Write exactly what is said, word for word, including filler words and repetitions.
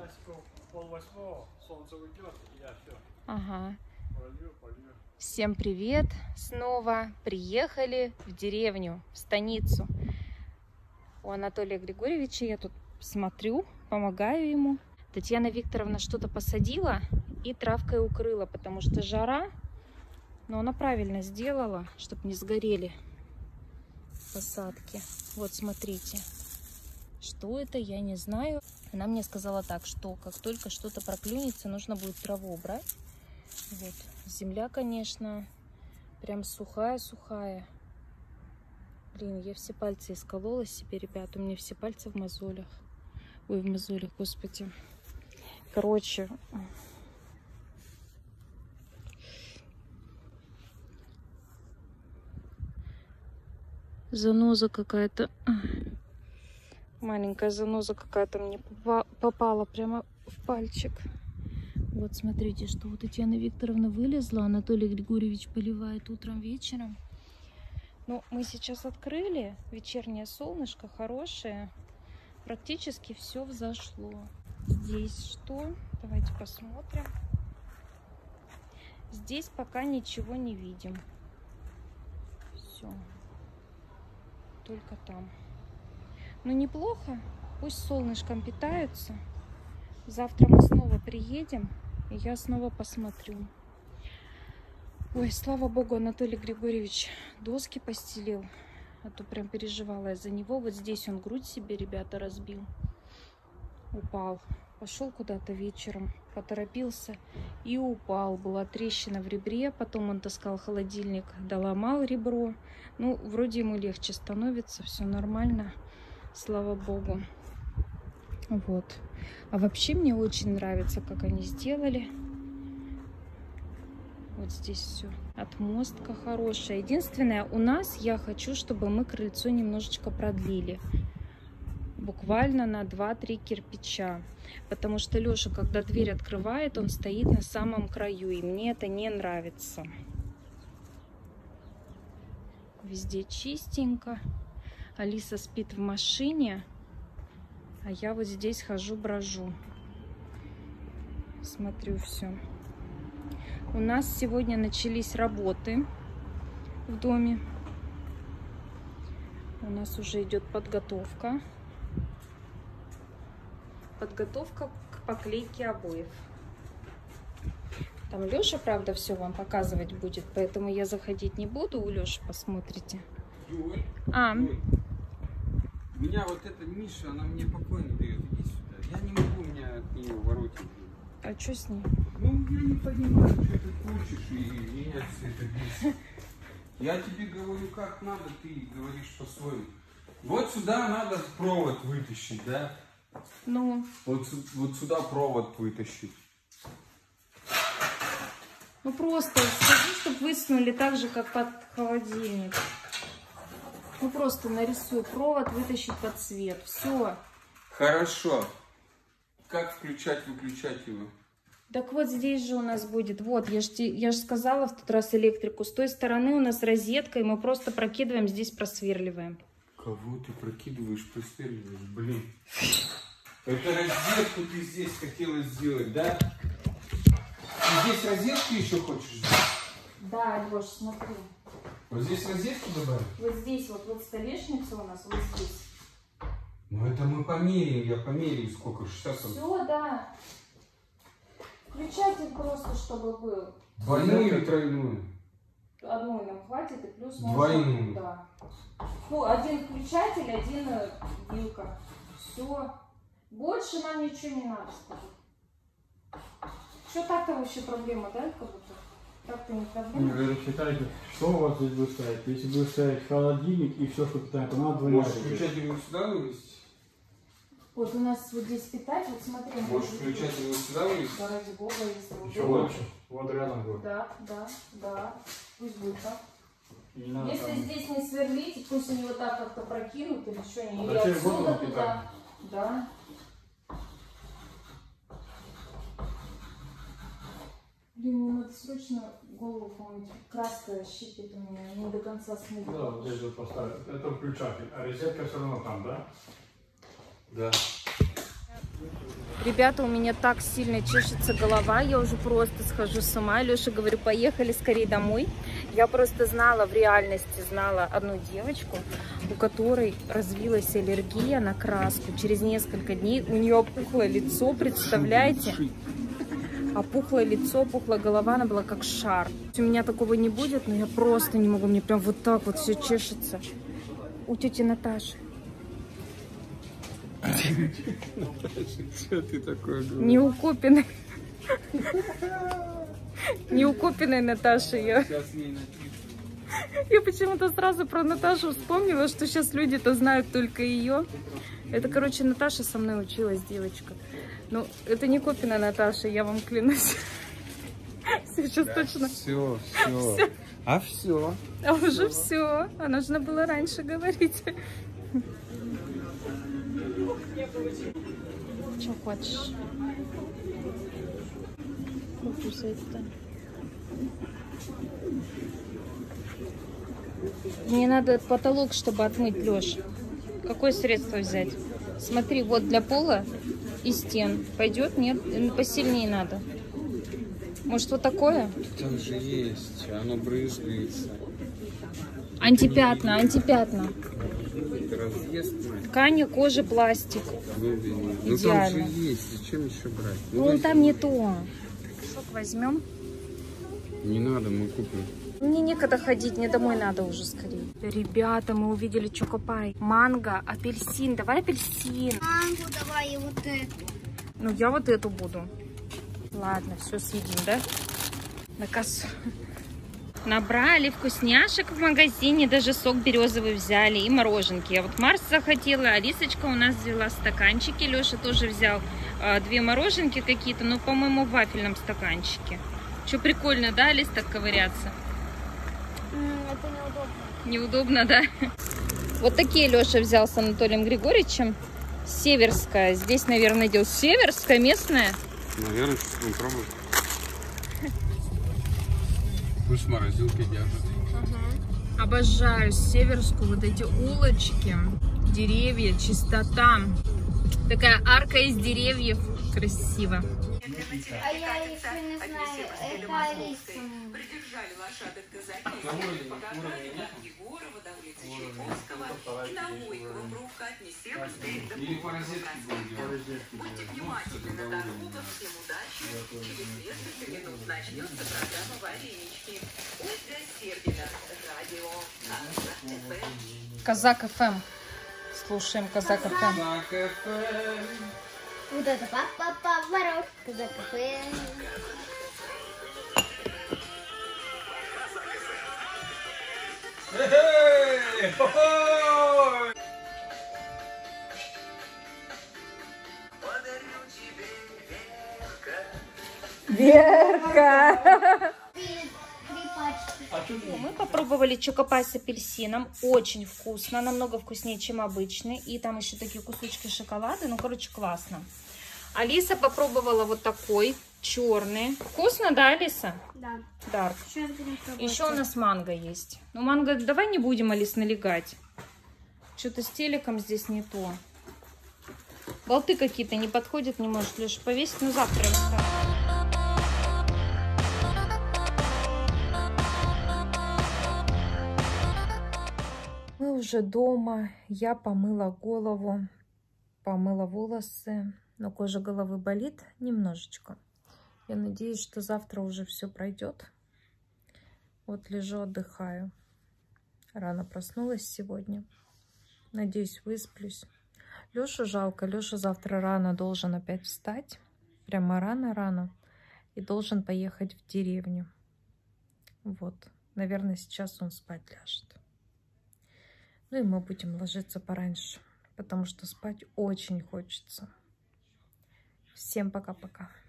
Ага. Всем привет! Снова приехали в деревню, в станицу. У Анатолия Григорьевича я тут смотрю, помогаю ему. Татьяна Викторовна что-то посадила и травкой укрыла, потому что жара. Но она правильно сделала, чтобы не сгорели посадки. Вот смотрите, что это, я не знаю. Она мне сказала так, что как только что-то проклюнется, нужно будет траву убрать. Вот. Земля, конечно, прям сухая-сухая. Блин, я все пальцы исколола себе, ребят. У меня все пальцы в мозолях. Ой, в мозолях, господи. Короче. Заноза какая-то. Маленькая заноза какая-то мне попала прямо в пальчик. Вот смотрите, что у Татьяны Викторовны вылезла. Анатолий Григорьевич поливает утром, вечером. Ну, мы сейчас открыли. Вечернее солнышко хорошее. Практически все взошло. Здесь что? Давайте посмотрим. Здесь пока ничего не видим. Все. Только там. Ну, неплохо. Пусть солнышком питаются. Завтра мы снова приедем, и я снова посмотрю. Ой, слава богу, Анатолий Григорьевич доски постелил. А то прям переживала я за него. Вот здесь он грудь себе, ребята, разбил. Упал. Пошел куда-то вечером, поторопился и упал. Была трещина в ребре, потом он таскал холодильник, доломал ребро. Ну, вроде ему легче становится, все нормально, слава богу. Вот. А вообще мне очень нравится, как они сделали. Вот здесь все. Отмостка хорошая. Единственное, у нас я хочу, чтобы мы крыльцо немножечко продлили. Буквально на два-три кирпича. Потому что Леша, когда дверь открывает, он стоит на самом краю. И мне это не нравится. Везде чистенько. Алиса спит в машине. А я вот здесь хожу, брожу. Смотрю все. У нас сегодня начались работы в доме. У нас уже идет подготовка. Подготовка к поклейке обоев. Там Леша, правда, все вам показывать будет, поэтому я заходить не буду. У Леши посмотрите. Юль, А. Юль, у меня вот эта Миша, она мне покой не дает. Иди сюда. Я не могу, меня от нее воротить. А что с ней? Ну, я не понимаю, что ты хочешь, и меня все это бесит. Я тебе говорю, как надо, ты говоришь по-своему. Вот сюда надо провод вытащить, да? Ну. Вот, вот сюда провод вытащить. Ну просто скажи, чтобы высунули так же, как под холодильник. Ну просто нарисуй провод, вытащить под свет. Все. Хорошо. Как включать, выключать его? Так вот здесь же у нас будет. Вот, я же я ж сказала в тот раз электрику. С той стороны у нас розетка, и мы просто прокидываем, здесь просверливаем. Кого ты прокидываешь, просверливаешь? Блин. Это розетку ты здесь хотела сделать, да? Ты здесь розетку еще хочешь сделать? Да, Леш, смотри. Вот здесь розетку добавить? Вот здесь вот, вот столешница у нас, вот здесь. Ну это мы померяем, я померяю сколько, шестьдесят. Все, да. Включатель просто, чтобы был. Двойную или тройную? Одной нам хватит, и плюс двойную. Можно, да. Ну, один включатель, один вилка. Все. Больше нам ничего не надо, скажу. Что так-то вообще проблема, да, как будто? Так-то не проблема. Вы считаете, что у вас здесь будет стоять? Если будет стоять холодильник и все, что питает, то надо двойная. Можешь включатель вот сюда вывести? Вот у нас вот здесь питать, вот смотри. Можешь включатель вот сюда вывести? Да, ради бога, если Еще лучше. Вот рядом будет. Да, да, да. Пусть будет так. Не если там... здесь не сверлить, пусть они вот так как-то прокинут или что-нибудь. А или отсюда туда. Да. Блин, мне надо срочно голову помыть. Краска щипит у меня, не до конца смыта. Да, вот здесь вот поставить. Это включатель. А розетка все равно там, да? Да. Ребята, у меня так сильно чешется голова, я уже просто схожу с ума. Леша, говорю, поехали скорее домой. Я просто знала, в реальности знала одну девочку, у которой развилась аллергия на краску. Через несколько дней у нее опухло лицо, представляете? Опухло лицо, опухла голова, она была как шар. У меня такого не будет, но я просто не могу, мне прям вот так вот все чешется. У тети Наташи. Что ты такое говоришь? Не укопенной. Не укопенной Наташи я. Сейчас не напишу. Я почему-то сразу про Наташу вспомнила, что сейчас люди-то знают только ее. Это, короче, Наташа со мной училась, девочка. Ну, это не Копина Наташа, я вам клянусь. Сейчас Да, точно. Все, все. Всё. А все. А уже все. А нужно было раньше говорить. Что хочешь? Покусать-то. Мне надо потолок, чтобы отмыть, Леш. Какое средство взять? Смотри, вот для пола и стен. Пойдет? Нет? Посильнее надо. Может, вот такое? Там же есть, оно брызгается. Антипятна, антипятна. Это разъезд, мать. Ткани, кожа, пластик. Ну, блин. Ну там же Идеально. есть, зачем еще брать? Ну, возьми. там не то. Сок возьмем. Не надо, мы купим. Мне некогда ходить, мне домой надо уже скорее. Ребята, мы увидели чокопай. Манго, апельсин. Давай апельсин. Мангу давай и вот эту. Ну, я вот эту буду. Ладно, все съедим, да? На кассу. Набрали вкусняшек в магазине, даже сок березовый взяли и мороженки. А вот Марс захотела, Алисочка у нас взяла стаканчики, Леша тоже взял а, две мороженки какие-то, но, по-моему, в вафельном стаканчике. Что прикольно, да, Алис, так ковыряться? Это неудобно. Неудобно, да? Вот такие Леша взял с Анатолием Григорьевичем. Северская. Здесь, наверное, идет северская, местная. Наверное, сейчас будем пробовать. Пусть морозилки держат. Обожаю северскую, вот эти улочки, деревья, чистота. Такая арка из деревьев. Красиво. А я еще не знаю, это Алиса. Придержали лошадок казаки, ехали по Гагарина, Егорова до улицы Чайковского и на Войково, проукатни Северской до Или по розетке будем делать. Будьте внимательны на дорогах, всем удачи. Через несколько минут начнется программа «Варенички». Ольга Сердина, радио КАЗАК-ФМ. Казак ФМ. Слушаем Казак ФМ. Так, это... Вот это папа-поворот. Казак-кафе. Эй! Хо-хо! Верка! Три пачки. Мы попробовали чокопай с апельсином. Очень вкусно. Намного вкуснее, чем обычный. И там еще такие кусочки шоколада. Ну, короче, классно. Алиса попробовала вот такой, черный. Вкусно, да, Алиса? Да. Дарк. Сейчас будем пробовать. Еще у нас манго есть. Ну, манго давай не будем, Алис, налегать. Что-то с телеком здесь не то. Болты какие-то не подходят, не может Леша повесить. Ну, завтра оставим. Мы уже дома. Я помыла голову, помыла волосы. Но кожа головы болит немножечко. Я надеюсь, что завтра уже все пройдет. Вот лежу, отдыхаю. Рано проснулась сегодня. Надеюсь, высплюсь. Лешу жалко. Леша завтра рано должен опять встать. Прямо рано-рано. И должен поехать в деревню. Вот. Наверное, сейчас он спать ляжет. Ну и мы будем ложиться пораньше. Потому что спать очень хочется. Всем пока-пока.